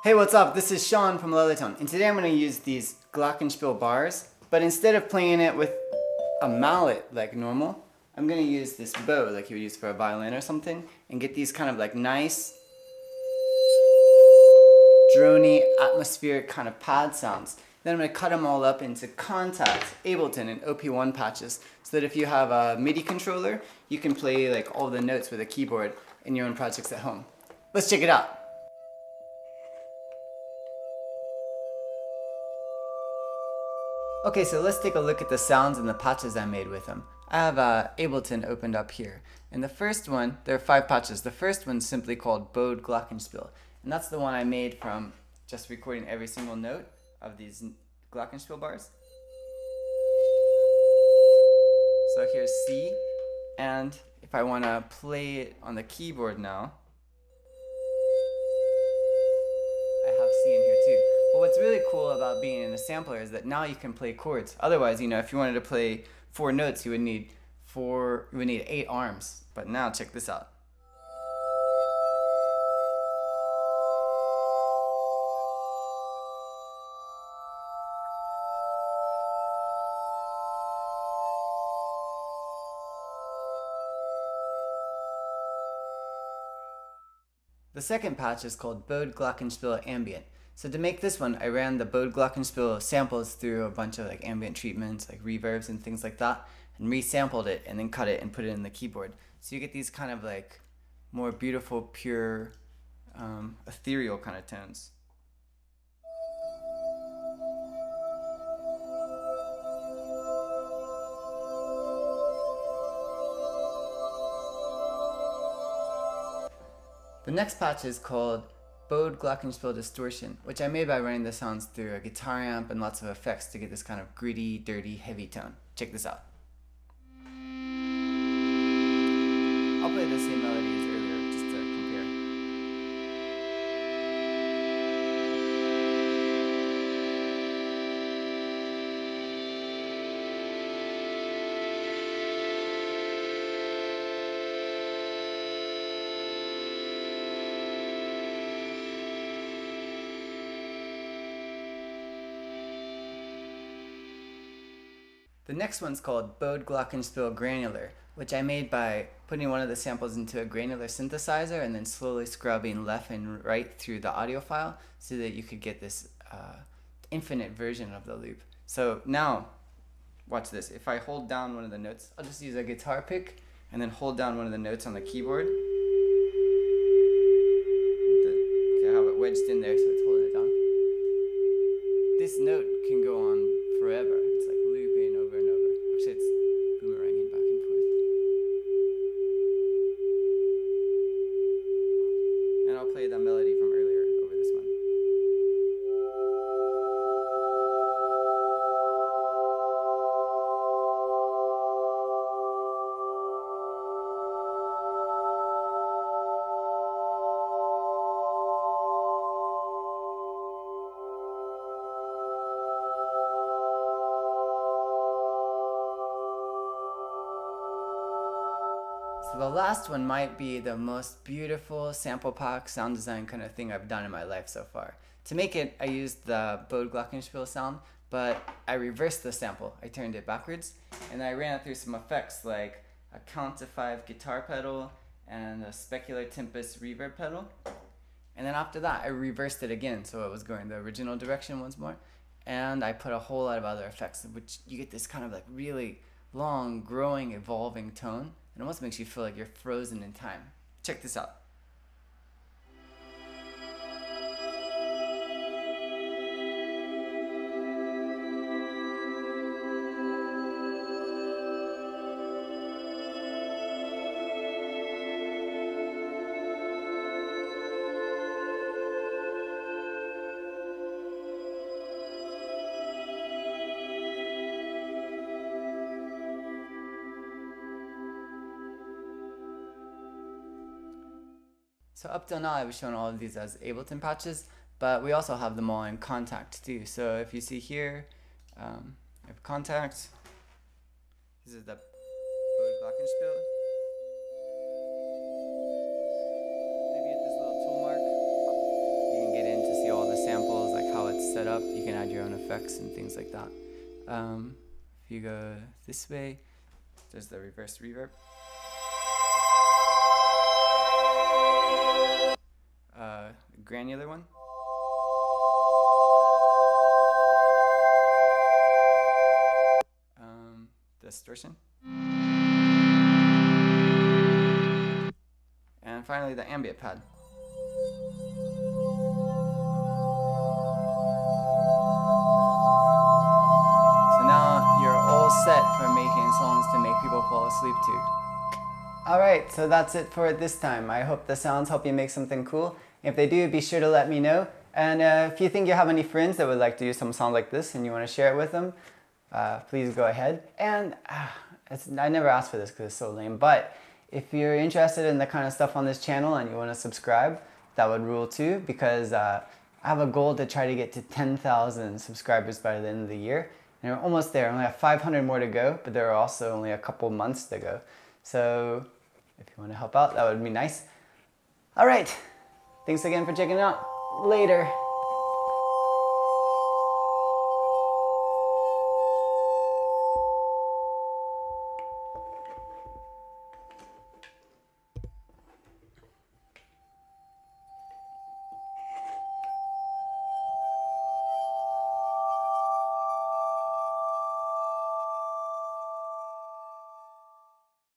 Hey, what's up? This is Shawn from Lullatone, and today I'm going to use these Glockenspiel bars, but instead of playing it with a mallet like normal, I'm going to use this bow like you would use for a violin or something, and get these kind of like nice, drony, atmospheric kind of pad sounds. Then I'm going to cut them all up into Kontakt, Ableton, and OP-1 patches, so that if you have a MIDI controller, you can play like all the notes with a keyboard in your own projects at home. Let's check it out. Okay, so let's take a look at the sounds and the patches I made with them. I have Ableton opened up here. And the first one, there are 5 patches. The first one's simply called Bowed Glockenspiel. And that's the one I made from just recording every single note of these Glockenspiel bars. So here's C. And if I want to play it on the keyboard now, I have C in here too. But what's really cool about being in a sampler is that now you can play chords. Otherwise, you know, if you wanted to play 4 notes, you would need 8 arms. But now check this out. The second patch is called Bowed Glockenspiel Ambient. So to make this one, I ran the Bowed Glockenspiel samples through a bunch of like ambient treatments, like reverbs and things like that, and resampled it and then cut it and put it in the keyboard. So you get these kind of like more beautiful, pure, ethereal kind of tones. The next patch is called Bowed Glockenspiel Distortion, which I made by running the sounds through a guitar amp and lots of effects to get this kind of gritty, dirty, heavy tone. Check this out. I'll play the same melody as earlier just to compare. The next one's called Bowed Glockenspiel Granular, which I made by putting one of the samples into a granular synthesizer and then slowly scrubbing left and right through the audio file so that you could get this infinite version of the loop. So now, watch this. If I hold down one of the notes, I'll just use a guitar pick and then hold down one of the notes on the keyboard. Okay, I have it wedged in there so it's holding it down. This note can go on forever. It's like looping over and over. Actually, it's boomeranging back and forth. And I'll play the melody from earlier over this one. So the last one might be the most beautiful sample pack sound design kind of thing I've done in my life so far. To make it, I used the Bowed Glockenspiel sound, but I reversed the sample. I turned it backwards, and I ran it through some effects like a count to 5 guitar pedal and a specular tempest reverb pedal. And then after that, I reversed it again, so it was going the original direction once more. And I put a whole lot of other effects, which you get this kind of like really long, growing, evolving tone. It almost makes you feel like you're frozen in time. Check this out. So up till now I was showing all of these as Ableton patches, but we also have them all in Kontakt too. So if you see here, I have Kontakt. This is the Bowed Glockenspiel. Maybe at this little tool mark, you can get in to see all how it's set up. You can add your own effects and things like that. If you go this way, there's the reverse reverb. Granular one. Distortion. And finally the ambient pad. So now you're all set for making songs to make people fall asleep to. Alright, so that's it for this time. I hope the sounds help you make something cool. If they do, be sure to let me know. And if you think you have any friends that would like to do some sound like this and you want to share it with them, please go ahead. And I never asked for this because it's so lame, but if you're interested in the kind of stuff on this channel and you want to subscribe, that would rule too, because I have a goal to try to get to 10,000 subscribers by the end of the year. And we're almost there. I only have 500 more to go, but there are also only a couple months to go. So if you want to help out, that would be nice. All right. Thanks again for checking it out. Later.